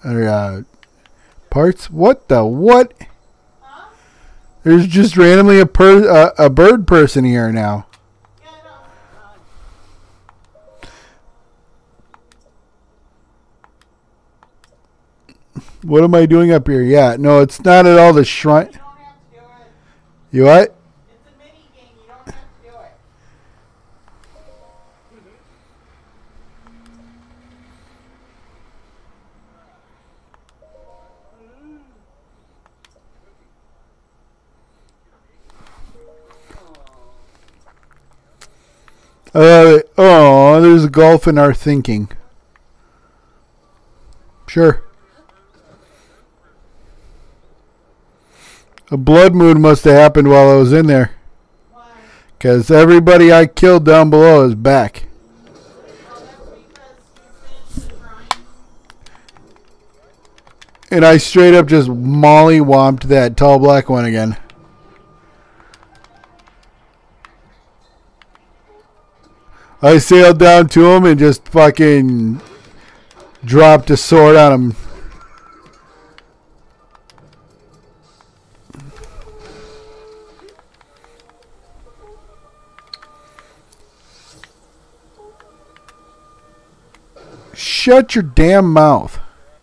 or parts. What the what? Huh? There's just randomly a bird person here now. Yeah, I know. What am I doing up here? Yeah, no, it's not at all the shrine. You don't have to do it. You what? It's a mini game. You don't have to do it. Oh, there's golf in our thinking. Sure. A blood moon must have happened while I was in there. Why? Because everybody I killed down below is back. Oh, that's because you finished the grind. And I straight up just mollywomped that tall black one again. I sailed down to him and just fucking dropped a sword on him. Shut your damn mouth.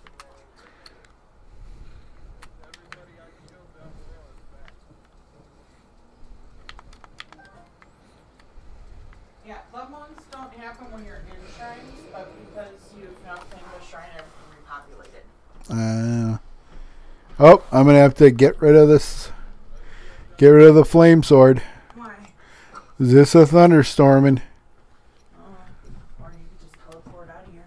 Yeah, blood moons don't happen when you're in shrines, but because you've now claimed the shrine, everything repopulated. Oh, I'm gonna have to get rid of this. Get rid of the flame sword. Why? Is this a thunderstorming? Or you could just teleport out of here.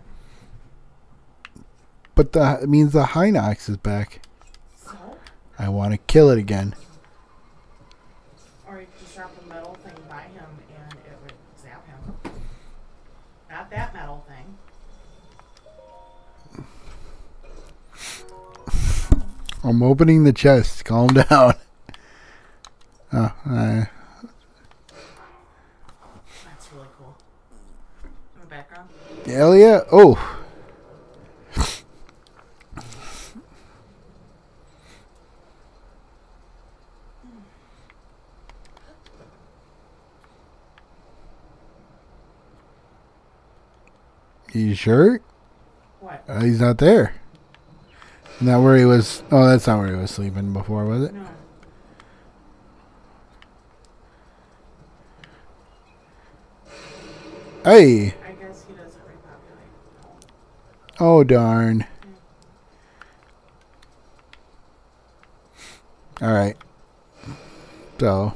But it means the Hinox is back. So? I want to kill it again. Or you could just drop a metal thing by him and it would zap him. Not that metal thing. I'm opening the chest. Calm down. Oh, That's really cool. In the background? hell yeah. Oh. You sure? What? He's not there. Not where he was. Oh, that's not where he was sleeping before, was it? No. Hey. I guess he doesn't repopulate. Oh, darn. Alright. So.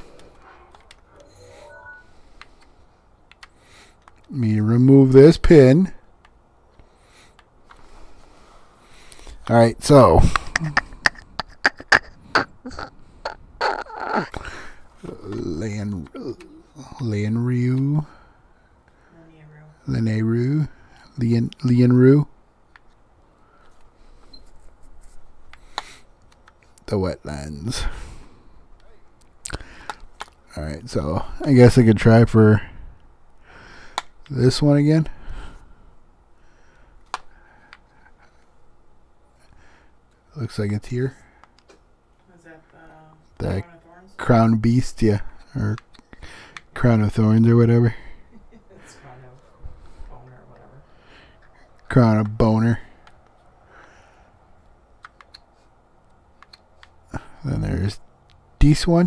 Let me remove this pin. Alright, so. Lianru. The wetlands. Alright, so I guess I could try for this one again. Looks like it's here. Is that The Crown of Thorns? Crown Beast, yeah. Or Crown of Thorns or whatever. It's Crown of Boner or whatever. Crown of Boner. Then there's this one.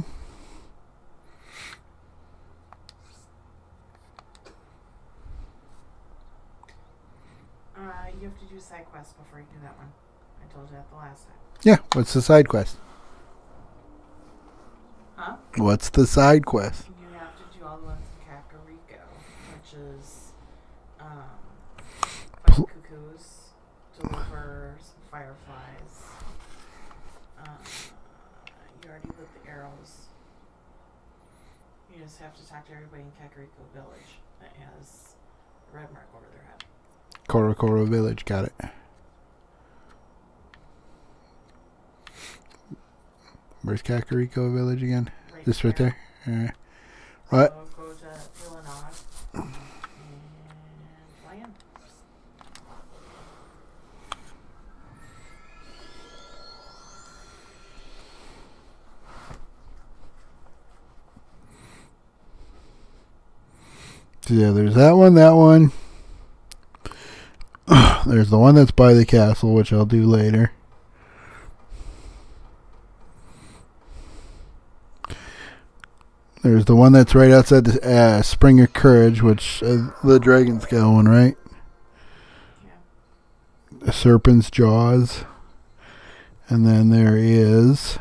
You have to do side quests before you do that one. I told you that the last time. Yeah, what's the side quest? Huh? What's the side quest? You have to do all the ones in Kakariko, which is fight cuckoos, deliver some fireflies. You already lit the arrows. You just have to talk to everybody in Kakariko Village that has a red mark over their head. Korokoro Village, got it. Where's Kakariko Village again? Just right there? Alright. Right. So go to Illinois and fly in. So yeah, there's that one, that one. There's the one that's by the castle, which I'll do later. There's the one that's right outside the Spring of Courage, which the dragon's got one, right? Yeah. The Serpent's Jaws. And then there is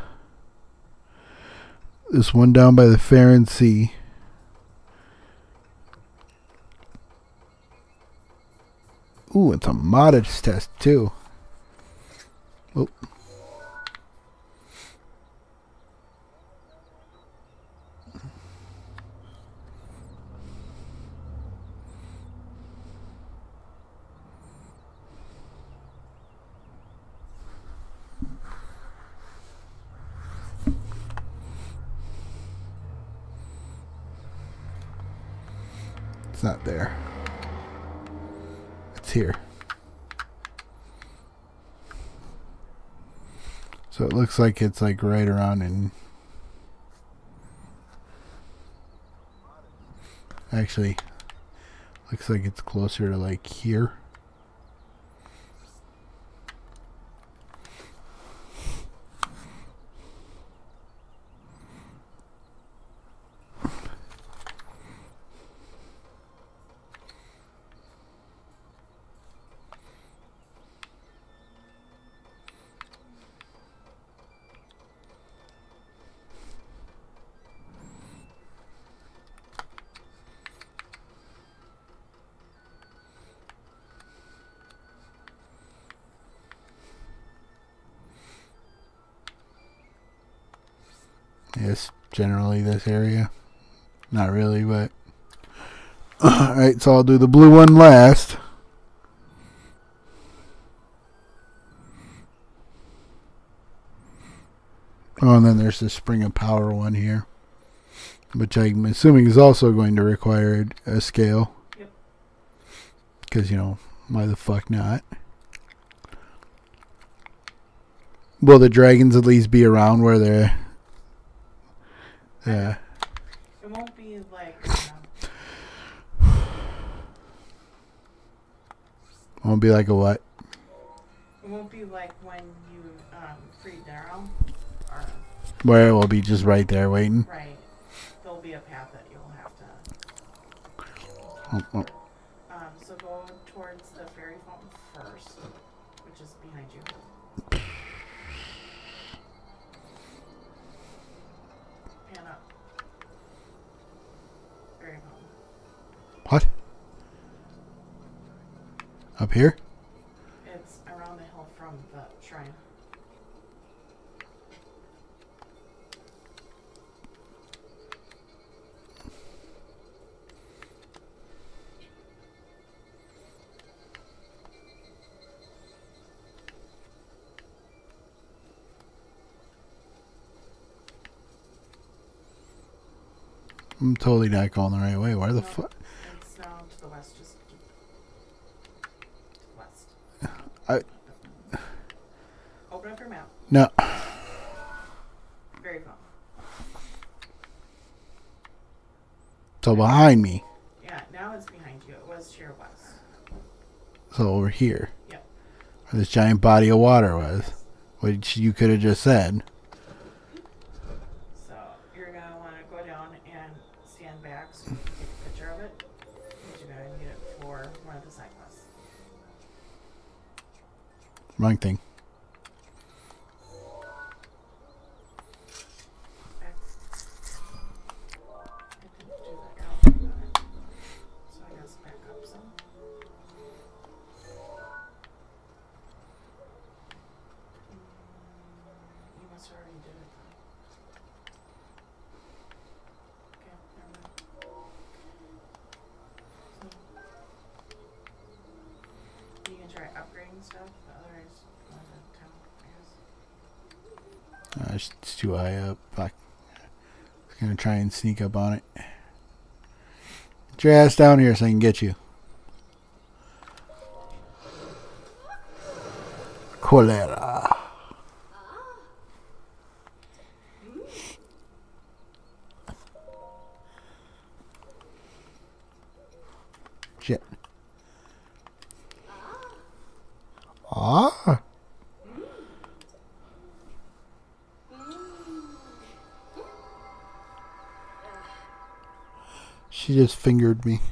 this one down by the Farron Sea. Ooh, it's a modest test, too. Oh. It's not there. It's here. So it looks like it's like right around in... Actually, looks like it's closer to like here. Yes, generally this area. Not really, but... Alright, so I'll do the blue one last. Oh, and then there's the Spring of Power one here, which I'm assuming is also going to require a scale. Yep. Because, you know, why the fuck not? Will the dragons at least be around where they're... Yeah. It won't be like... Won't be like a what? It won't be like when you freed Darrow. Where it will be just right there waiting? Right. There'll be a path that you'll have to... so go towards the fairy fountain first, which is behind you. Pan up. Fairy fountain. What? Up here? It's around the hill from the shrine. I'm totally not going the right way. Where the fuck? It's now to the west, just west. Open up your map. No. Very well. So behind me. Yeah, now it's behind you. It was to your west. So over here. Yep. Where this giant body of water was. Which you could have just said. So you're going to want to go down and stand back so you can take a picture of it. You're going to need it for one of the side quests. Wrong thing. It's too high up. Fuck. I'm gonna try and sneak up on it. Get your ass down here so I can get you. Cotera. Shit. Ah. She just fingered me.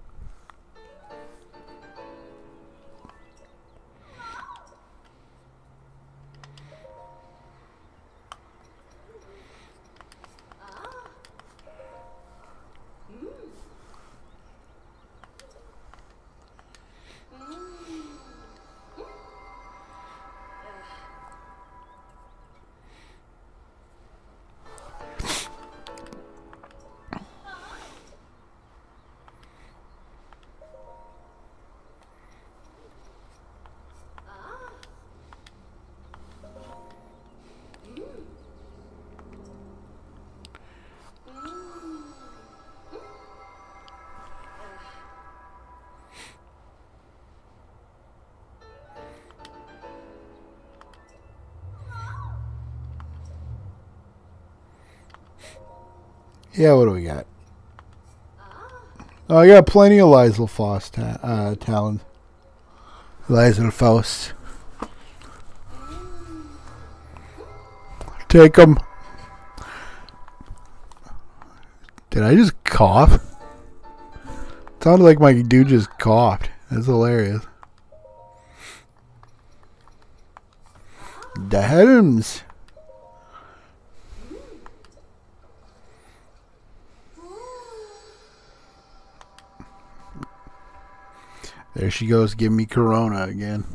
Yeah, what do we got? Oh, I got plenty of Lysel Faust talent. Lysel Faust. Take them. Did I just cough? It sounded like my dude just coughed. That's hilarious. Damns. There she goes, give me Corona again.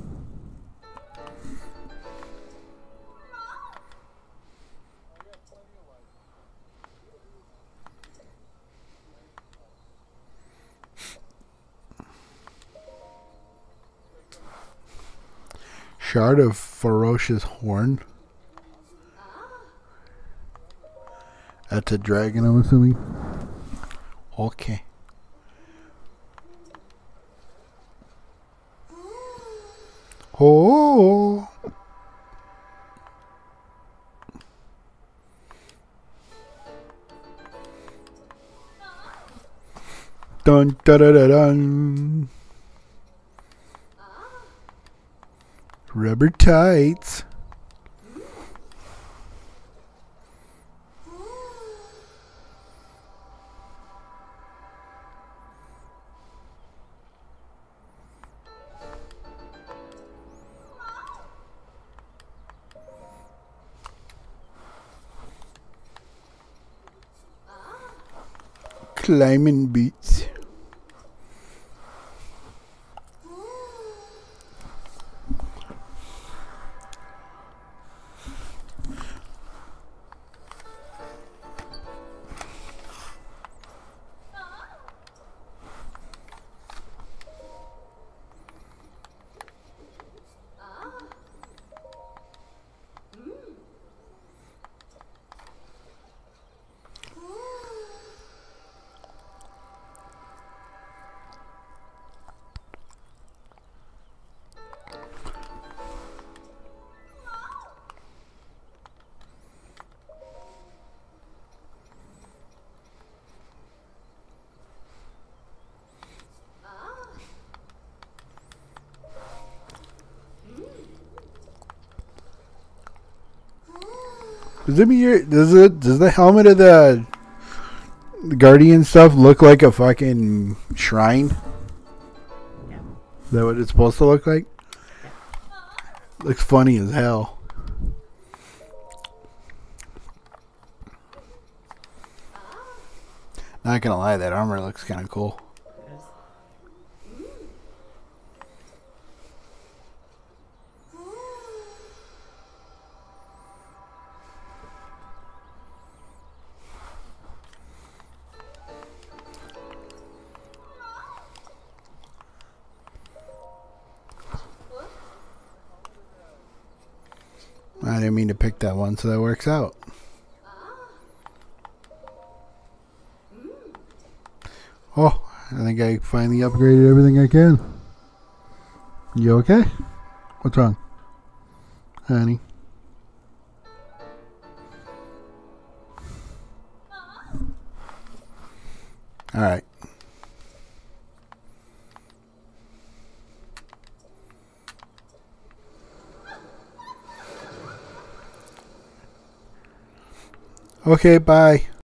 Shard of Ferocious Horn. That's a dragon, I'm assuming. Okay. Oh. Dun da da da dun. Rubber tights. Climbing boots. Does the helmet of the Guardian stuff look like a fucking shrine? Yeah. Is that what it's supposed to look like? Yeah. Looks funny as hell. Not gonna lie, that armor looks kind of cool. I didn't mean to pick that one, so that works out. Oh, I think I finally upgraded everything I can. You okay? What's wrong? Honey? Alright. Okay, bye.